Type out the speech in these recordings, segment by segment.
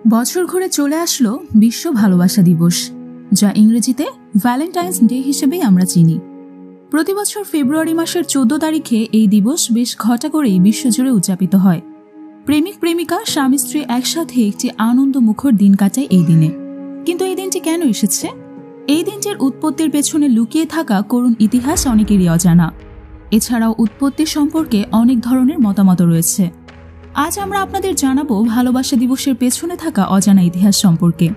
বছর ঘুরে চলে আসলো বিশ্ব ভালোবাসা দিবস, যা ইংরেজিতে ভ্যালেন্টাইন্স ডে হিসেবেই আমরা চিনি। প্রতি বছর ফেব্রুয়ারি মাসের 14 তারিখে এই দিবস বেশ ঘটা করেই বিশ্বজুড়ে উদযাপিত হয়। প্রেমিক প্রেমিকা স্বামী স্ত্রী একসাথে একটি আনন্দমুখর দিন কাটায় এই দিনে। কিন্তু এই দিনটি কেন এসেছে? এই দিনটির উৎপত্তির পেছনে লুকিয়ে থাকা করুণ ইতিহাস অনেকেরই অজানা। এছাড়াও উৎপত্তি সম্পর্কে অনেক ধরনের মতামত রয়েছে। আজ আমরা আপনাদের জানাবো ভালোবাসা দিবসের পেছনে থাকা অজানা ইতিহাস সম্পর্কে।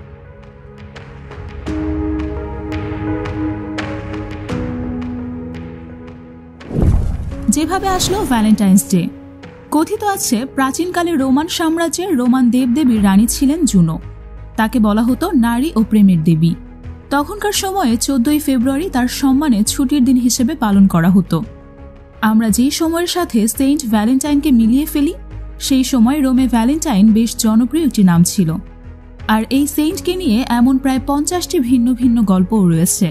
যেভাবে আসলো ভ্যালেন্টাইন্স ডে। কথিত আছে প্রাচীনকালে রোমান সাম্রাজ্যের রোমান দেবদেবীর রানী ছিলেন জুনো। তাকে বলা হতো নারী ও প্রেমের দেবী। তখনকার সময়ে 14 ফেব্রুয়ারি তার সম্মানে ছুটির দিন হিসেবে পালন করা হতো। আমরা যেই সময়ের সাথে সেন্ট ভ্যালেন্টাইনকে মিলিয়ে ফেলি, সেই সময় রোমে ভ্যালেন্টাইন বেশ জনপ্রিয় একটি নাম ছিল। আর এই সেন্টকে নিয়ে এমন প্রায় 50টি ভিন্ন ভিন্ন গল্পও রয়েছে।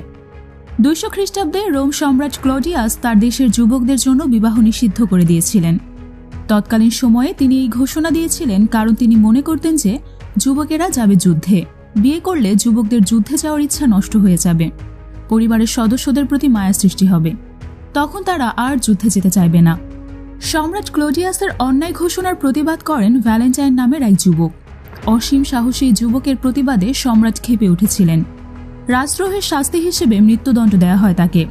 200 খ্রিস্টাব্দে রোম সম্রাট ক্লডিয়াস তার দেশের যুবকদের জন্য বিবাহ নিষিদ্ধ করে দিয়েছিলেন। তৎকালীন সময়ে তিনি এই ঘোষণা দিয়েছিলেন কারণ তিনি মনে করতেন যে যুবকেরা যাবে যুদ্ধে, বিয়ে করলে যুবকদের যুদ্ধে যাওয়ার ইচ্ছা নষ্ট হয়ে যাবে, পরিবারের সদস্যদের প্রতি মায়া সৃষ্টি হবে, তখন তারা আর যুদ্ধে যেতে চাইবে না। সম্রাট ক্লোডিয়াসের অন্যায় ঘোষণার প্রতিবাদ করেন ভ্যালেন্টাইন নামের এক যুবক। অসীম সাহসী যুবকের প্রতিবাদে সম্রাট ক্ষেপে উঠেছিলেন। রাজদ্রোহের শাস্তি হিসেবে মৃত্যুদণ্ড দেওয়া হয় তাকে।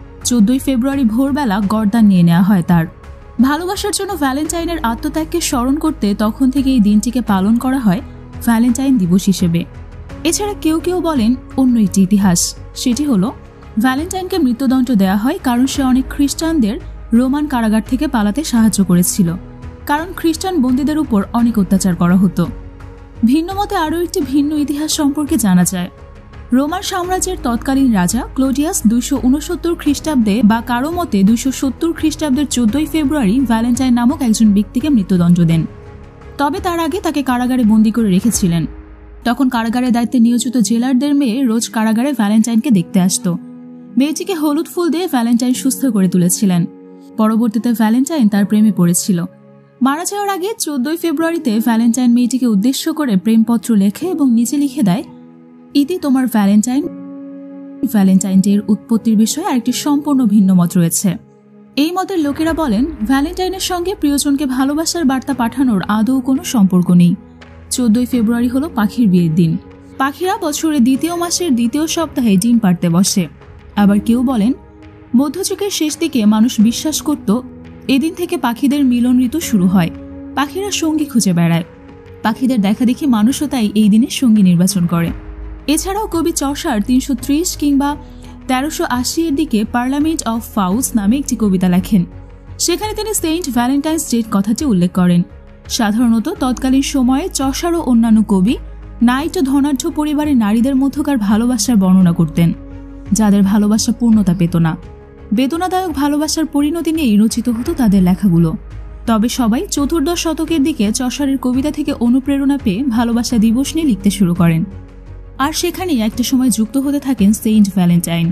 14 ফেব্রুয়ারি ভোরবেলা গর্দান নিয়ে নেওয়া হয় তার। ভালোবাসার জন্য ভ্যালেন্টাইনের আত্মত্যাগকে স্মরণ করতে তখন থেকে এই দিনটিকে পালন করা হয় ভ্যালেন্টাইন দিবস হিসেবে। এছাড়া কেউ কেউ বলেন অন্য একটি ইতিহাস, সেটি হলো ভ্যালেন্টাইনকে মৃত্যুদণ্ড দেওয়া হয় কারণ সে অনেক খ্রিস্টানদের রোমান কারাগার থেকে পালাতে সাহায্য করেছিল, কারণ খ্রিস্টান বন্দীদের উপর অনেক অত্যাচার করা হতো। ভিন্ন মতে আরও একটি ভিন্ন ইতিহাস সম্পর্কে জানা যায়। রোমান সাম্রাজ্যের তৎকালীন রাজা ক্লোডিয়াস 269 খ্রিস্টাব্দে বা কারো মতে 270 খ্রিস্টাব্দের 14 ফেব্রুয়ারি ভ্যালেন্টাইন নামক একজন ব্যক্তিকে মৃত্যুদণ্ড দেন। তবে তার আগে তাকে কারাগারে বন্দী করে রেখেছিলেন। তখন কারাগারের দায়িত্বে নিয়োজিত জেলারদের মেয়ে রোজ কারাগারে ভ্যালেন্টাইনকে দেখতে আসত। মেয়েটিকে হলুদ ফুল দিয়ে ভ্যালেন্টাইন সুস্থ করে তুলেছিলেন। পরবর্তীতে ভ্যালেন্টাইন তার প্রেমে পড়েছিল। মারা যাওয়ার আগে 14 ফেব্রুয়ারিতে ভ্যালেন্টাইন মেয়েটিকে উদ্দেশ্য করে প্রেমপত্র লেখে এবং নিচে লিখে দেয়, ইতি তোমার ভ্যালেন্টাইন। ভ্যালেন্টাইন ডে এর উৎপত্তির বিষয়ে আরেকটি সম্পূর্ণ ভিন্ন মত রয়েছে। এই মতের লোকেরা বলেন ভ্যালেন্টাইনের সঙ্গে প্রিয়জনকে ভালোবাসার বার্তা পাঠানোর আদৌ কোনো সম্পর্ক নেই। 14 ফেব্রুয়ারি হলো পাখির বিয়ের দিন। পাখিরা বছরের দ্বিতীয় মাসের দ্বিতীয় সপ্তাহে ডিম পাড়তে বসে। আবার কেউ বলেন মধ্যযুগের শেষ দিকে মানুষ বিশ্বাস করত এদিন থেকে পাখিদের মিলন ঋতু শুরু হয়। পাখিরা সঙ্গী খুঁজে বেড়ায়। পাখিদের দেখা দেখি মানুষও তাই এই দিনে সঙ্গী নির্বাচন করে। এছাড়াও কবি চসার 330 কিংবা 1380 এর দিকে পার্লামেন্ট অফ ফাউলস নামে একটি কবিতা লেখেন। সেখানে তিনি সেন্ট ভ্যালেন্টাইন্স ডে কথাটি উল্লেখ করেন। সাধারণত তৎকালীন সময়ে চসার ও অন্যান্য কবি নাইট ও ধনাঢ্য পরিবারের নারীদের মধ্যকার ভালোবাসার বর্ণনা করতেন, যাদের ভালোবাসা পূর্ণতা পেত না। বেদনাদায়ক ভালোবাসার পরিণতি নিয়েই রচিত হতো তাদের লেখাগুলো। তবে সবাই 14 শতকের দিকে চসারের কবিতা থেকে অনুপ্রেরণা পেয়ে ভালোবাসা দিবস নিয়ে লিখতে শুরু করেন। আর সেখানেই একটা সময় যুক্ত হতে থাকেন সেন্ট ভ্যালেন্টাইন।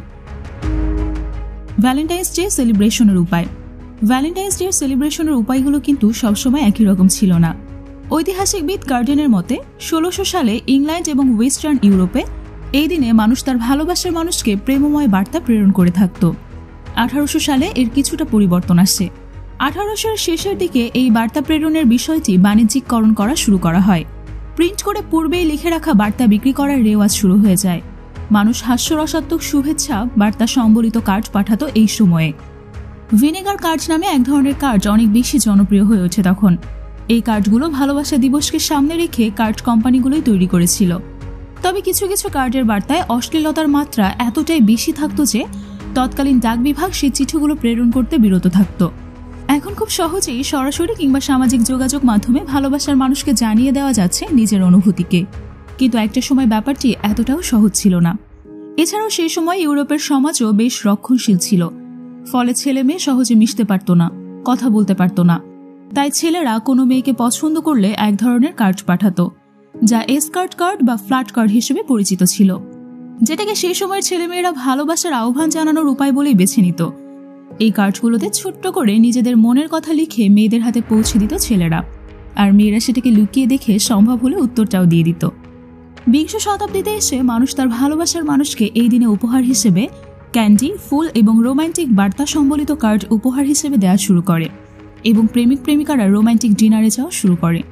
ভ্যালেন্টাইন্স ডে সেলিব্রেশনের উপায়। ভ্যালেন্টাইন্স ডে সেলিব্রেশনের উপায়গুলো কিন্তু সবসময় একই রকম ছিল না। ঐতিহাসিকবিদ গার্ডেনের মতে 1600 সালে ইংল্যান্ড এবং ওয়েস্টার্ন ইউরোপে এই দিনে মানুষ তার ভালোবাসার মানুষকে প্রেমময় বার্তা প্রেরণ করে থাকত। 1800 সালে এর কিছুটা পরিবর্তন আসে। 1800 এর শেষের দিকে এই বার্তা প্রেরণের বিষয়টি বাণিজ্যিককরণ করা শুরু করা হয়। প্রিন্ট করে পূর্বেই লিখে রাখা বার্তা বিক্রি করার রেওয়াজ শুরু হয়ে যায়। মানুষ হাস্যরসাত্মক শুভেচ্ছা বার্তা সম্বলিত কার্ড পাঠাতো এই সময়ে। ভিনেগার কার্ড নামে এক ধরনের কার্ড অনেক বেশি জনপ্রিয় হয়ে ওঠে তখন। এই কার্ডগুলো ভালোবাসা দিবসকে সামনে রেখে কার্ড কোম্পানিগুলোই তৈরি করেছিল। তবে কিছু কিছু কার্ডের বার্তায় অশ্লীলতার মাত্রা এতটাই বেশি থাকতো যে তৎকালীন ডাক বিভাগ সেই চিঠিগুলো প্রেরণ করতে বিরত থাকত। এখন খুব সহজেই সরাসরি কিংবা সামাজিক যোগাযোগ মাধ্যমে ভালোবাসার মানুষকে জানিয়ে দেওয়া যাচ্ছে নিজের অনুভূতিকে, কিন্তু একটা সময় ব্যাপারটি এতটাও সহজ ছিল না। এছাড়াও সেই সময় ইউরোপের সমাজও বেশ রক্ষণশীল ছিল। ফলে ছেলে মেয়ে সহজে মিশতে পারত না, কথা বলতে পারত না। তাই ছেলেরা কোনো মেয়েকে পছন্দ করলে এক ধরনের কার্ড পাঠাতো, যা এসকার্ট কার্ড বা ফ্ল্যাট কার্ড হিসেবে পরিচিত ছিল, যেটাকে সেই সময়ের ছেলেমেয়েরা ভালোবাসার আহ্বান জানানোর উপায় বলেই বেছে নিত। এই কার্ডগুলোতে ছোট্ট করে নিজেদের মনের কথা লিখে মেয়েদের হাতে পৌঁছে দিত ছেলেরা। আর মেয়েরা সেটাকে লুকিয়ে দেখে সম্ভব হলে উত্তরটাও দিয়ে দিত। বিংশ শতাব্দীতে এসে মানুষ তার ভালোবাসার মানুষকে এই দিনে উপহার হিসেবে ক্যান্ডি, ফুল এবং রোমান্টিক বার্তা সম্বলিত কার্ড উপহার হিসেবে দেওয়া শুরু করে এবং প্রেমিক প্রেমিকারা রোমান্টিক ডিনারে যাওয়া শুরু করে।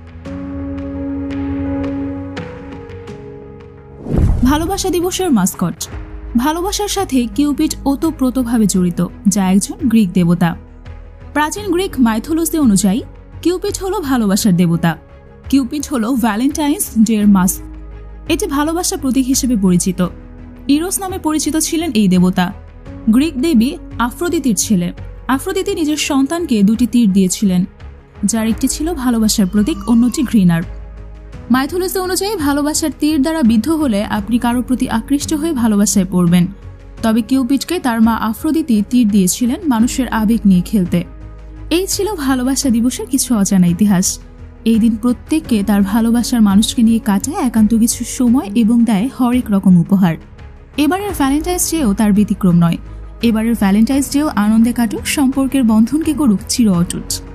ভালোবাসা দিবসের মাস্কট। ভালোবাসার সাথে কিউপিড ওতপ্রোতভাবে জড়িত, যা একজন গ্রিক দেবতা। প্রাচীন গ্রিক মাইথোলজি অনুযায়ী কিউপিড হল ভালোবাসার দেবতা। কিউপিড হল ভ্যালেন্টাইন্স ডের মাস্ক। এটি ভালোবাসা প্রতীক হিসেবে পরিচিত। ইন'স নামে পরিচিত ছিলেন এই দেবতা। গ্রিক দেবী আফ্রোদিতির ছেলে। আফ্রোদিতি নিজের সন্তানকে দুটি তীর দিয়েছিলেন, যার একটি ছিল ভালোবাসার প্রতীক, অন্যটি ঘৃণার। মাইথোলজি অনুযায়ী ভালোবাসার তীর দ্বারা বিদ্ধ হলে আপনি কারো প্রতি আকৃষ্ট হয়ে ভালোবাসায় পড়বেন। তবে কিউপিডকে তার মা আফ্রোদিতি তীর দিয়েছিলেন মানুষের আবেগ নিয়ে খেলতে। এই ছিল ভালোবাসা দিবসের কিছু অজানা ইতিহাস। এই দিন প্রত্যেককে তার ভালোবাসার মানুষকে নিয়ে কাটায় একান্ত কিছু সময় এবং দেয় হরেক রকম উপহার। এবারের ভ্যালেন্টাইন্স ডেও তার ব্যতিক্রম নয়। এবারের ভ্যালেন্টাইন্স ডেও আনন্দে কাটুক, সম্পর্কের বন্ধনকে করুক চির অটুট।